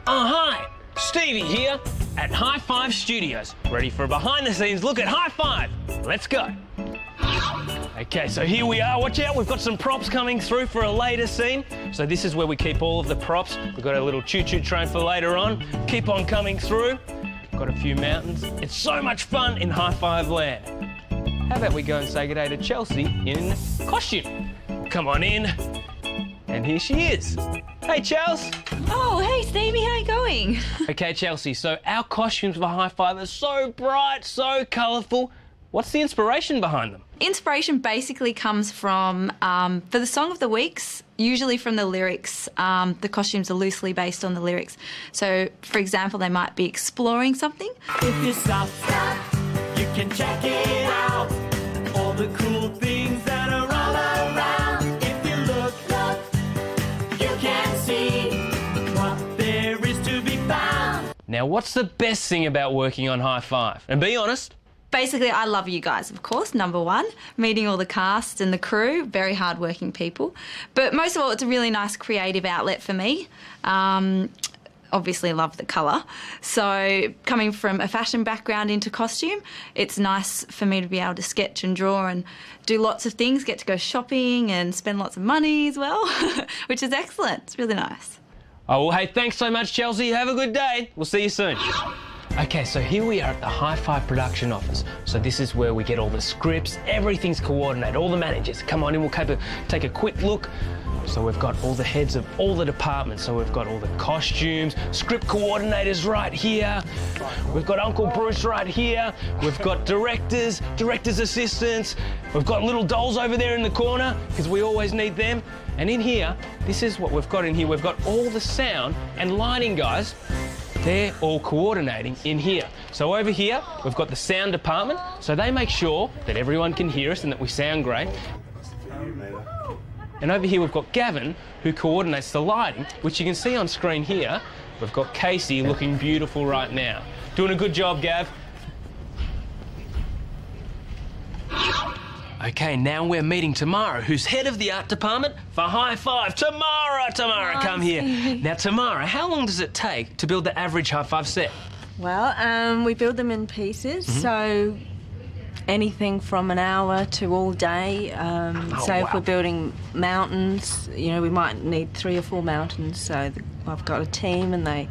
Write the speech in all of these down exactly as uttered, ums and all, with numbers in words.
Oh, hi! Stevie here at Hi five Studios. Ready for a behind-the-scenes look at Hi five. Let's go. Okay, so here we are. Watch out, we've got some props coming through for a later scene. So this is where we keep all of the props. We've got a little choo-choo train for later on. Keep on coming through. Got a few mountains. It's so much fun in Hi five land. How about we go and say good day to Chelsea in costume? Come on in. And here she is. Hey, Chelsea. Oh, hey, Stevie, how you going? Okay, Chelsea, so our costumes for Hi five are so bright, so colourful. What's the inspiration behind them? Inspiration basically comes from, um, for the Song of the Weeks, usually from the lyrics. Um, the costumes are loosely based on the lyrics. So, for example, they might be exploring something. If you stop, stop, you can check it out. All the cool things that are all around. If you look, look, you can see what there is to be found. Now, what's the best thing about working on Hi five? And be honest. Basically, I love you guys, of course, number one. Meeting all the cast and the crew, very hard-working people. But most of all, it's a really nice creative outlet for me. Um, obviously, love the colour. So coming from a fashion background into costume, it's nice for me to be able to sketch and draw and do lots of things, get to go shopping and spend lots of money as well, which is excellent. It's really nice. Oh, well, hey, thanks so much, Chelsea. Have a good day. We'll see you soon. Okay, so here we are at the Hi five production office. So this is where we get all the scripts, everything's coordinated, all the managers. Come on in, we'll take a quick look. So we've got all the heads of all the departments. So we've got all the costumes, script coordinators right here. We've got Uncle Bruce right here. We've got directors, directors' assistants. We've got little dolls over there in the corner, because we always need them. And in here, this is what we've got in here. We've got all the sound and lighting guys. They're all coordinating in here. So over here, we've got the sound department, so they make sure that everyone can hear us and that we sound great. And over here, we've got Gavin, who coordinates the lighting, which you can see on screen here. We've got Casey looking beautiful right now. Doing a good job, Gav. Okay, now we're meeting Tamara, who's head of the art department for Hi five. Tamara, Tamara, come here. Now, Tamara, how long does it take to build the average Hi five set? Well, um, we build them in pieces, mm-hmm. so anything from an hour to all day. Um, oh, so wow. if we're building mountains, you know, we might need three or four mountains. So the, I've got a team, and they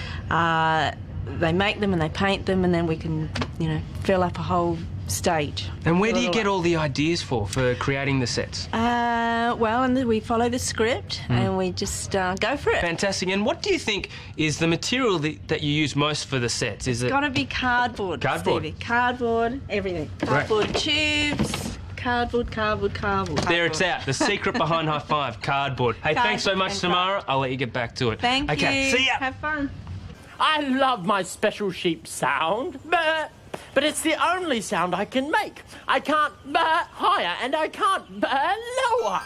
uh, they make them and they paint them, and then we can, you know, fill up a whole stage. And where do you get all the ideas for, for creating the sets? Uh, well, and we follow the script mm. and we just uh, go for it. Fantastic. And what do you think is the material that, that you use most for the sets? Is it's it got to be cardboard, Cardboard? Stevie. Cardboard, everything. Cardboard right. tubes, cardboard, cardboard, cardboard. There it's out. The secret behind Hi five, cardboard. Hey, cardboard thanks so much, Tamara. I'll let you get back to it. Thank okay, you. See ya. Have fun. I love my special sheep sound, but, but it's the only sound I can make. I can't burr higher and I can't burr lower.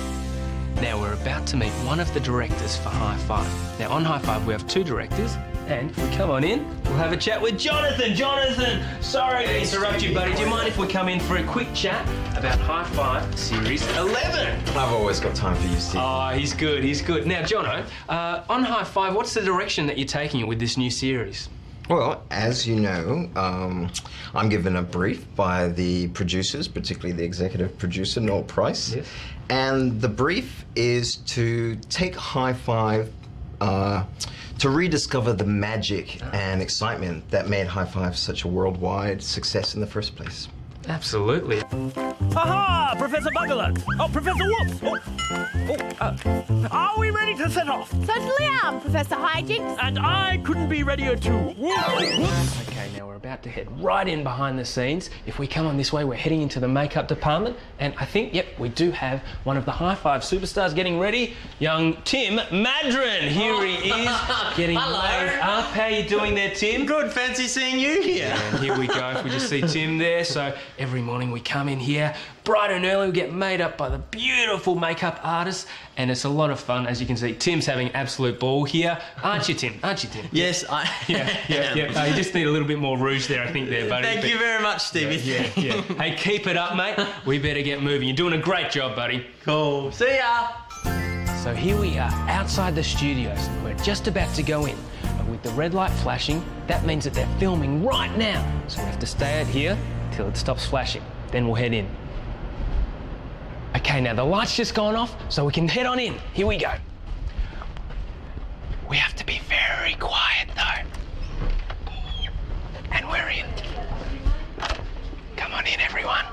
Now we're about to meet one of the directors for Hi five. Now on Hi five we have two directors, and if we come on in, we'll have a chat with Jonathan. Jonathan, sorry to interrupt you, buddy. Do you mind if we come in for a quick chat about Hi five Series eleven? I've always got time for you, Steve. Oh, he's good, he's good. Now, Jono, uh, on Hi five, what's the direction that you're taking it with this new series? Well, as you know, um, I'm given a brief by the producers, particularly the executive producer, Noel Price. Yes. And the brief is to take Hi five uh, to rediscover the magic and excitement that made Hi five such a worldwide success in the first place. Absolutely. Aha! Professor Bugaluck! Oh, Professor Wolf! Oh, oh uh, are we ready to set off? Certainly am, Professor Hijinks. And I couldn't be readier too. Okay, now we're about to head right in behind the scenes. If we come on this way, we're heading into the makeup department. And I think, yep, we do have one of the Hi five superstars getting ready. Young Tim Madron. Here he is, getting made up. How you doing there, Tim? Good, fancy seeing you here. And here we go. If we just see Tim there. So every morning we come in here, bright and early, we get made up by the beautiful makeup artists, and it's a lot of fun. As you can see, Tim's having an absolute ball here. Aren't you, Tim? Aren't you, Tim? Yes, I Yeah, yeah, yeah. Uh, you just need a little bit more rouge there, I think, there, buddy. Thank but, you very much, Stevie. Yeah, yeah, yeah. Hey, keep it up, mate. We better get moving. You're doing a great job, buddy. Cool. See ya. So here we are, outside the studios. We're just about to go in. with the red light flashing, that means that they're filming right now. So we have to stay out here till it stops flashing. Then we'll head in. Okay, now the light's just gone off, so we can head on in. Here we go. We have to be very quiet though. And we're in. Come on in, everyone.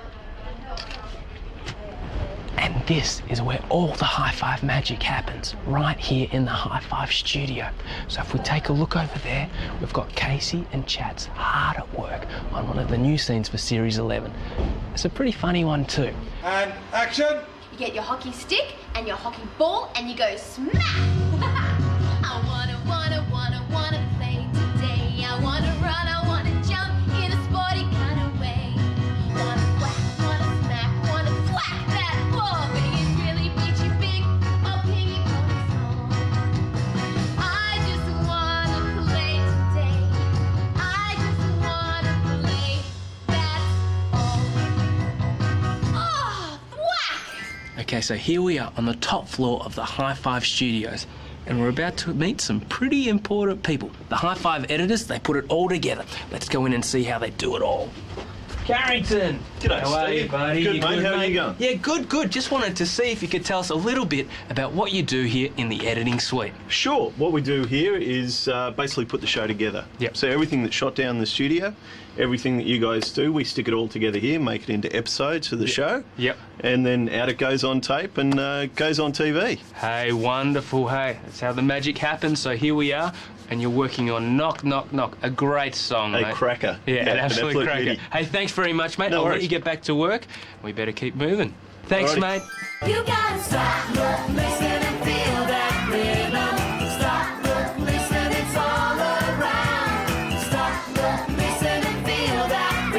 And this is where all the Hi five magic happens, right here in the Hi five studio. So if we take a look over there, we've got Casey and Chats hard at work on one of the new scenes for Series eleven. It's a pretty funny one too. And action! You get your hockey stick and your hockey ball and you go smack! I wanna, wanna, wanna, wanna play today. I wanna run, I wanna jump in a sporty kind of way. Wanna whack, wanna smack, wanna whack that ball. But it really beats you big, oh piggy pony song. I just wanna play today. I just wanna play, that's all. Oh, whack! Okay, so here we are on the top floor of the Hi five studios, and we're about to meet some pretty important people. The Hi five editors, they put it all together. Let's go in and see how they do it all. Carrington! G'day, How are you, Steve. buddy? Good, You mate. How are you going? Yeah, good, good. Just wanted to see if you could tell us a little bit about what you do here in the editing suite. Sure. What we do here is uh, basically put the show together. Yep. So everything that's shot down in the studio, everything that you guys do, we stick it all together here, make it into episodes for the show. Yep. And then out it goes on tape and uh, goes on T V. Hey, wonderful. Hey, that's how the magic happens. So here we are, and you're working on Knock, Knock, Knock, a great song, A mate. cracker. Yeah, Yeah, an an absolute absolute cracker. beauty. Hey, thanks very much, mate. No I'll let worries. you get back to work. We better keep moving. Thanks, Alrighty. mate. You gotta stop, look, listen and feel that rhythm. Stop, look, listen, it's all around. Stop, look, listen and feel that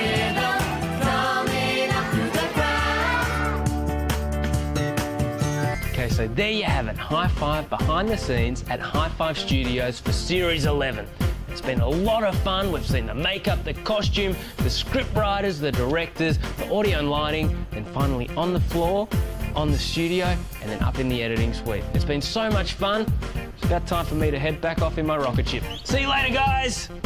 rhythm coming up through the ground. Okay, so there you have it. Hi five behind the scenes at Hi five Studios for Series eleven. It's been a lot of fun. We've seen the makeup, the costume, the script writers, the directors, the audio and lighting, and finally on the floor, on the studio, and then up in the editing suite. It's been so much fun. It's about time for me to head back off in my rocket ship. See you later, guys.